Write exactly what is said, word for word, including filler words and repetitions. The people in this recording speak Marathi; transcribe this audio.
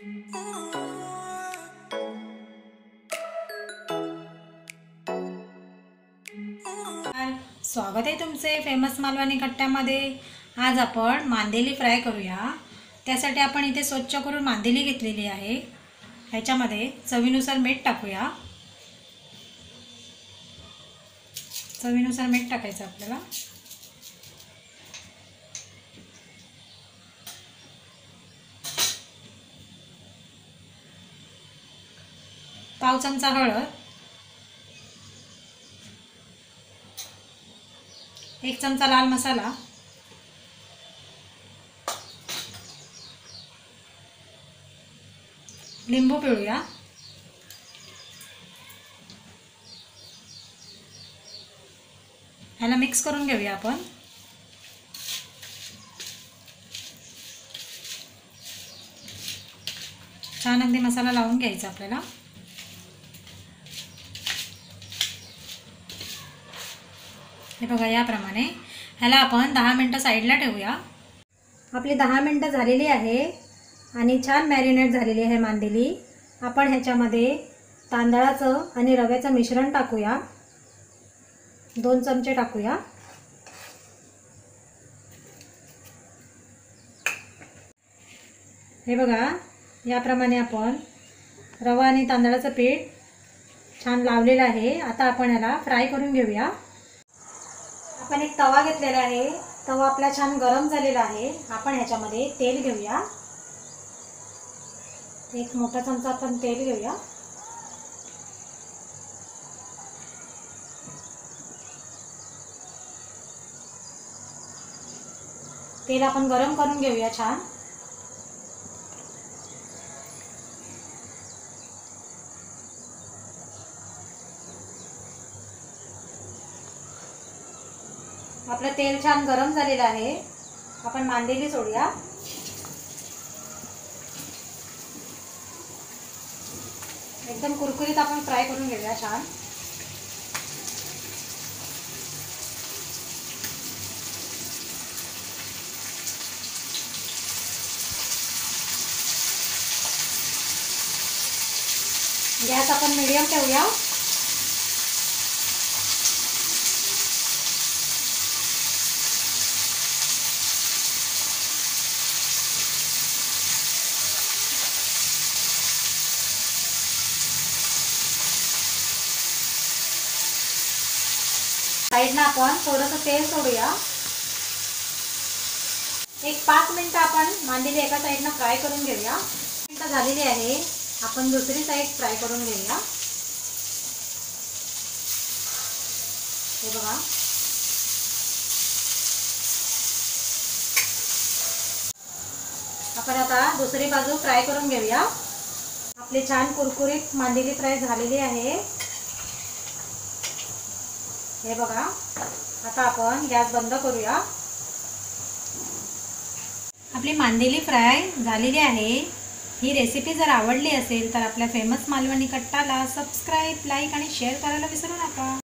स्वागत आहे तुमचे फेमस मालवणी कट्ट्यामध्ये। आज आपण मांदेली फ्राय करूया। त्यासाठी आपण इथे स्वच्छ करून मांदेली घेतलेली आहे। ह्याच्यामध्ये चवीनुसार मीठ टाकूया। चवीनुसार मीठ टाकायचं आपल्याला। पाव चमचा हळद, एक चमचा लाल मसाला, लिंबू पिळूया, ह्याला मिक्स करून घेऊया आपण। छान अगदी मसाला लावून घ्यायचा आपल्याला। हे बघा याप्रमाणे ह्याला आपण दहा मिनिटं साईडला ठेवूया। आपली दहा मिनिटं झालेली आहे आणि छान मॅरिनेट झालेली आहे मांदेली। आपण ह्याच्यामध्ये तांदळाचं आणि रव्याचं मिश्रण टाकूया। दोन चमचे टाकूया। हे बघा याप्रमाणे आपण रवा आणि तांदळाचं पीठ छान लावलेलं आहे। आता आपण ह्याला फ्राय करून घेऊया। आपण एक तवा घेतलेला आहे। तवा आपला छान गरम झालेला आहे। आपण ह्याच्यामध्ये तेल घेऊया। एक मोठा चमचा आपण तेल घेऊया। तेल आपण गरम करून घेऊया छान। आपलं तेल छान गरम झालेलं आहे। आपण मांदेली सोडूया। एकदम कुरकुरीत आपण फ्राय करून घेऊया छान। गॅस आपण मीडियम ठेवूया। साइडना आपण थोडंसं तेल सोडूया। एक पाच मिनिटं आपण मांदेली एका साइडना फ्राय करून घेऊया। मिनिटं झालेली आहे। आपण दुसरी साइड फ्राय करून घेऊया। हे बघा आपण आता दुसरी बाजू फ्राय करून घेऊया। आपली छान कुरकुरीत मांदेली फ्राय झालेली आहे। हे बघा आता आपण गॅस बंद करूया। आपली मांदेली फ्राय झालेली आहे। ही रेसिपी जर आवडली असेल तर आपल्या फेमस मालवणी कट्टाला सबस्क्राइब, लाईक आणि शेअर करायला विसरू नका।